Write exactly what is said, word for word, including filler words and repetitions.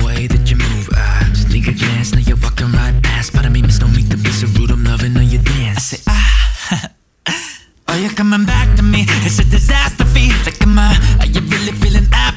way that you move. I just need a glance, now you're walking right past. But I mean, miss, don't need to be so rude, I'm loving how you dance. I say, ah, oh, you're coming back to me, it's a disaster, feel like I'm a, are you really feeling happy?